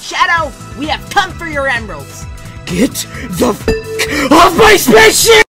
Shadow, we have come for your emeralds. Get the f off my spaceship!